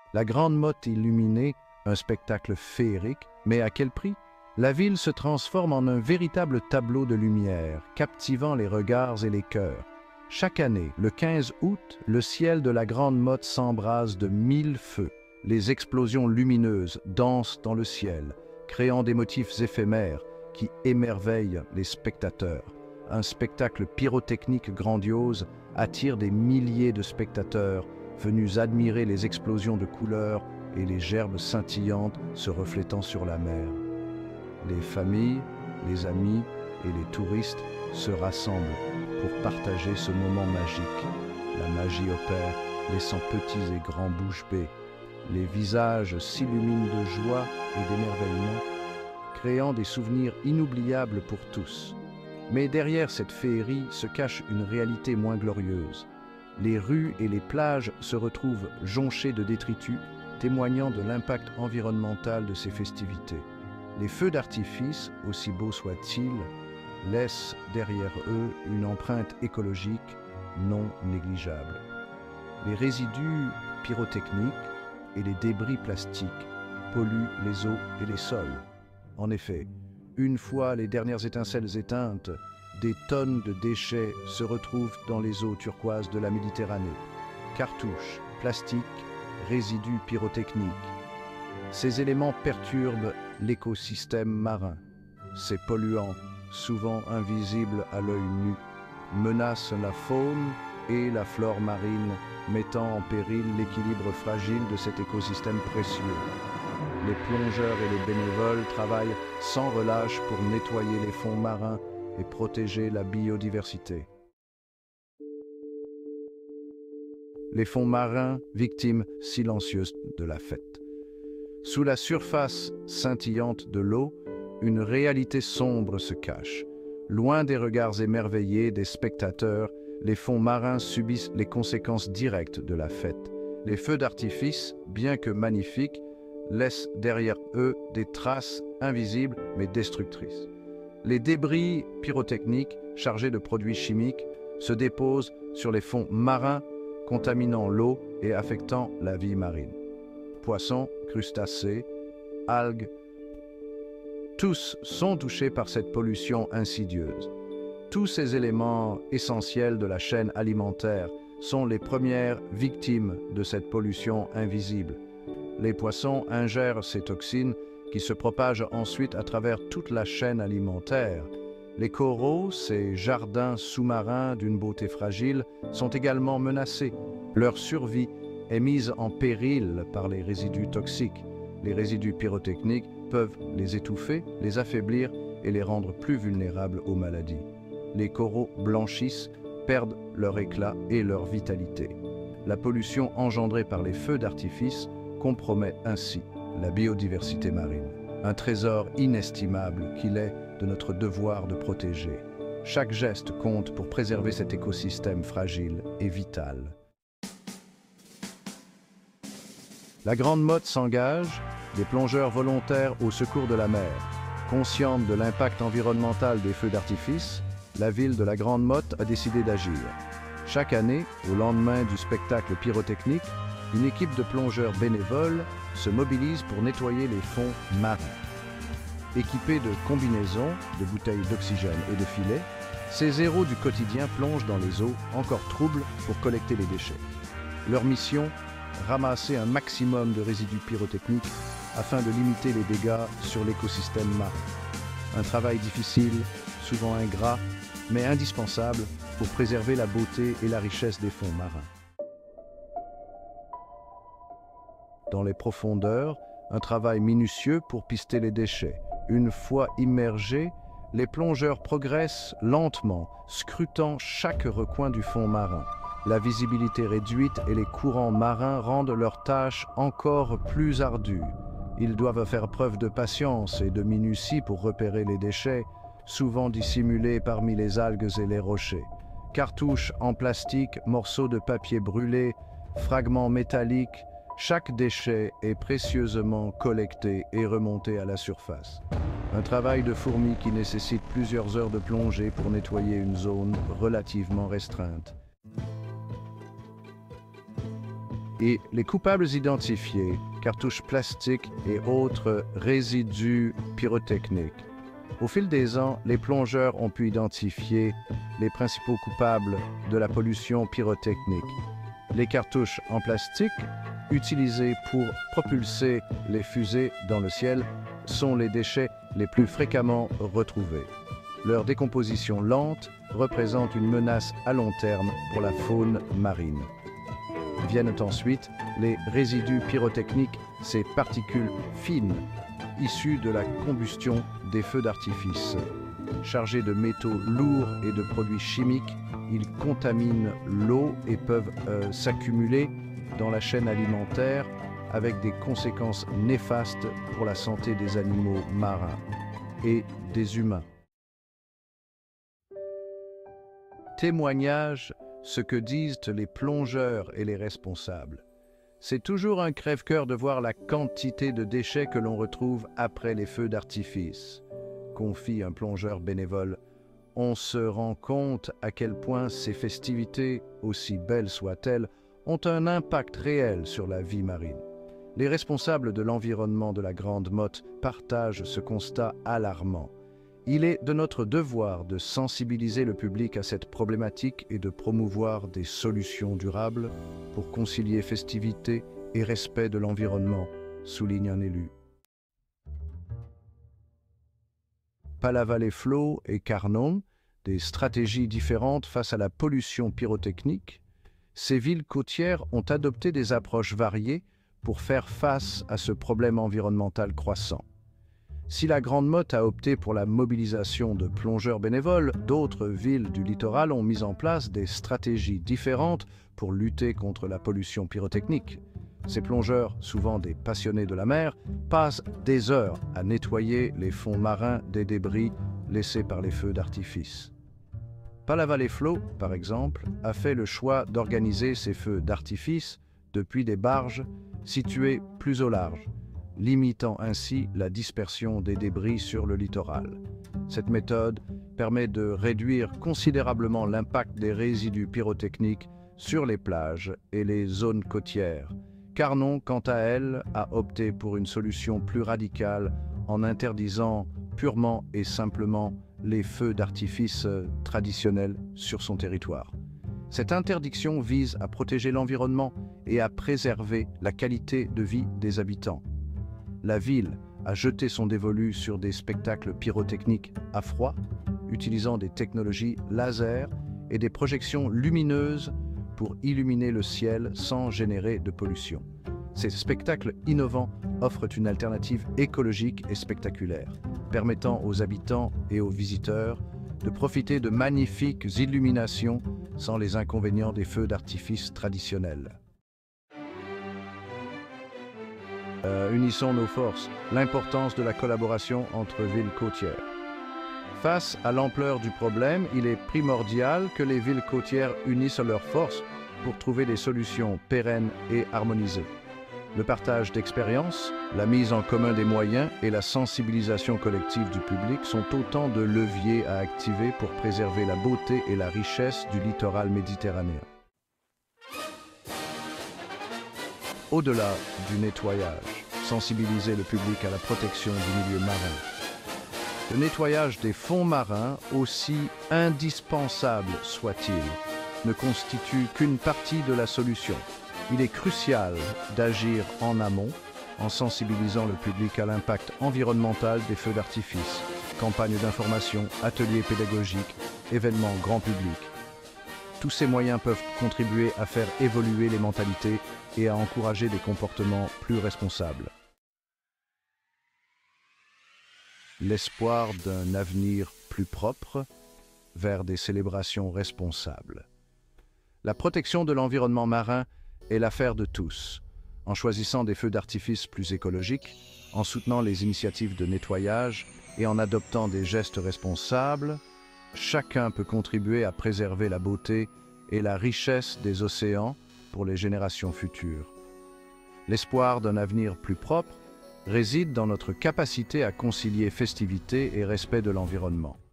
La grande motte illuminée, un spectacle féerique, mais à quel prix? La ville se transforme en un véritable tableau de lumière, captivant les regards et les cœurs. Chaque année, le 15 août, le ciel de la grande motte s'embrase de 1000 feux. Les explosions lumineuses dansent dans le ciel, créant des motifs éphémères qui émerveillent les spectateurs. Un spectacle pyrotechnique grandiose attire des milliers de spectateurs venus admirer les explosions de couleurs et les gerbes scintillantes se reflétant sur la mer. Les familles, les amis et les touristes se rassemblent pour partager ce moment magique. La magie opère, laissant petits et grands bouche bée. Les visages s'illuminent de joie et d'émerveillement, créant des souvenirs inoubliables pour tous. Mais derrière cette féerie se cache une réalité moins glorieuse. Les rues et les plages se retrouvent jonchées de détritus, témoignant de l'impact environnemental de ces festivités. Les feux d'artifice, aussi beaux soient-ils, laissent derrière eux une empreinte écologique non négligeable. Les résidus pyrotechniques et les débris plastiques polluent les eaux et les sols. En effet, une fois les dernières étincelles éteintes, des tonnes de déchets se retrouvent dans les eaux turquoises de la Méditerranée. Cartouches, plastiques, résidus pyrotechniques. Ces éléments perturbent l'écosystème marin. Ces polluants, souvent invisibles à l'œil nu, menacent la faune et la flore marine, mettant en péril l'équilibre fragile de cet écosystème précieux. Les plongeurs et les bénévoles travaillent sans relâche pour nettoyer les fonds marins et protéger la biodiversité. Les fonds marins, victimes silencieuses de la fête. Sous la surface scintillante de l'eau, une réalité sombre se cache. Loin des regards émerveillés des spectateurs, les fonds marins subissent les conséquences directes de la fête. Les feux d'artifice, bien que magnifiques, laissent derrière eux des traces invisibles mais destructrices. Les débris pyrotechniques, chargés de produits chimiques, se déposent sur les fonds marins, contaminant l'eau et affectant la vie marine. Poissons, crustacés, algues, tous sont touchés par cette pollution insidieuse. Tous ces éléments essentiels de la chaîne alimentaire sont les premières victimes de cette pollution invisible. Les poissons ingèrent ces toxines qui se propagent ensuite à travers toute la chaîne alimentaire. Les coraux, ces jardins sous-marins d'une beauté fragile, sont également menacés. Leur survie est mise en péril par les résidus toxiques. Les résidus pyrotechniques peuvent les étouffer, les affaiblir et les rendre plus vulnérables aux maladies. Les coraux blanchissent, perdent leur éclat et leur vitalité. La pollution engendrée par les feux d'artifice compromet ainsi la biodiversité marine, un trésor inestimable qu'il est de notre devoir de protéger. Chaque geste compte pour préserver cet écosystème fragile et vital. La Grande Motte s'engage, des plongeurs volontaires au secours de la mer. Consciente de l'impact environnemental des feux d'artifice, la ville de la Grande Motte a décidé d'agir. Chaque année, au lendemain du spectacle pyrotechnique, une équipe de plongeurs bénévoles se mobilise pour nettoyer les fonds marins. Équipés de combinaisons, de bouteilles d'oxygène et de filets, ces héros du quotidien plongent dans les eaux encore troubles pour collecter les déchets. Leur mission, ramasser un maximum de résidus pyrotechniques afin de limiter les dégâts sur l'écosystème marin. Un travail difficile, souvent ingrat, mais indispensable pour préserver la beauté et la richesse des fonds marins. Dans les profondeurs, un travail minutieux pour pister les déchets. Une fois immergés, les plongeurs progressent lentement, scrutant chaque recoin du fond marin. La visibilité réduite et les courants marins rendent leur tâche encore plus ardue. Ils doivent faire preuve de patience et de minutie pour repérer les déchets, souvent dissimulés parmi les algues et les rochers. Cartouches en plastique, morceaux de papier brûlé, fragments métalliques, chaque déchet est précieusement collecté et remonté à la surface. Un travail de fourmi qui nécessite plusieurs heures de plongée pour nettoyer une zone relativement restreinte. et les coupables identifiés, cartouches plastiques et autres résidus pyrotechniques. Au fil des ans, les plongeurs ont pu identifier les principaux coupables de la pollution pyrotechnique. Les cartouches en plastique, utilisées pour propulser les fusées dans le ciel, sont les déchets les plus fréquemment retrouvés. Leur décomposition lente représente une menace à long terme pour la faune marine. Viennent ensuite les résidus pyrotechniques, ces particules fines issues de la combustion des feux d'artifice. Chargés de métaux lourds et de produits chimiques, ils contaminent l'eau et peuvent s'accumuler dans la chaîne alimentaire avec des conséquences néfastes pour la santé des animaux marins et des humains. Témoignage, ce que disent les plongeurs et les responsables. C'est toujours un crève-cœur de voir la quantité de déchets que l'on retrouve après les feux d'artifice, confie un plongeur bénévole. On se rend compte à quel point ces festivités, aussi belles soient-elles, ont un impact réel sur la vie marine. Les responsables de l'environnement de la Grande Motte partagent ce constat alarmant. Il est de notre devoir de sensibiliser le public à cette problématique et de promouvoir des solutions durables pour concilier festivité et respect de l'environnement, souligne un élu. Palavas-les-Flots et Carnon, des stratégies différentes face à la pollution pyrotechnique, ces villes côtières ont adopté des approches variées pour faire face à ce problème environnemental croissant. Si la Grande Motte a opté pour la mobilisation de plongeurs bénévoles, d'autres villes du littoral ont mis en place des stratégies différentes pour lutter contre la pollution pyrotechnique. Ces plongeurs, souvent des passionnés de la mer, passent des heures à nettoyer les fonds marins des débris laissés par les feux d'artifice. Palavas-les-Flots, par exemple, a fait le choix d'organiser ces feux d'artifice depuis des barges situées plus au large, limitant ainsi la dispersion des débris sur le littoral. Cette méthode permet de réduire considérablement l'impact des résidus pyrotechniques sur les plages et les zones côtières. Carnon, quant à elle, a opté pour une solution plus radicale en interdisant purement et simplement les feux d'artifice traditionnels sur son territoire. Cette interdiction vise à protéger l'environnement et à préserver la qualité de vie des habitants. La ville a jeté son dévolu sur des spectacles pyrotechniques à froid, utilisant des technologies laser et des projections lumineuses pour illuminer le ciel sans générer de pollution. Ces spectacles innovants offrent une alternative écologique et spectaculaire, permettant aux habitants et aux visiteurs de profiter de magnifiques illuminations sans les inconvénients des feux d'artifice traditionnels. Unissons nos forces, l'importance de la collaboration entre villes côtières. Face à l'ampleur du problème, il est primordial que les villes côtières unissent leurs forces pour trouver des solutions pérennes et harmonisées. Le partage d'expériences, la mise en commun des moyens et la sensibilisation collective du public sont autant de leviers à activer pour préserver la beauté et la richesse du littoral méditerranéen. Au-delà du nettoyage, sensibiliser le public à la protection du milieu marin. Le nettoyage des fonds marins, aussi indispensable soit-il, ne constitue qu'une partie de la solution. Il est crucial d'agir en amont, en sensibilisant le public à l'impact environnemental des feux d'artifice, campagnes d'information, ateliers pédagogiques, événements grand public. Tous ces moyens peuvent contribuer à faire évoluer les mentalités et à encourager des comportements plus responsables. L'espoir d'un avenir plus propre vers des célébrations responsables. La protection de l'environnement marin est l'affaire de tous. En choisissant des feux d'artifice plus écologiques, en soutenant les initiatives de nettoyage et en adoptant des gestes responsables, chacun peut contribuer à préserver la beauté et la richesse des océans pour les générations futures. L'espoir d'un avenir plus propre réside dans notre capacité à concilier festivité et respect de l'environnement.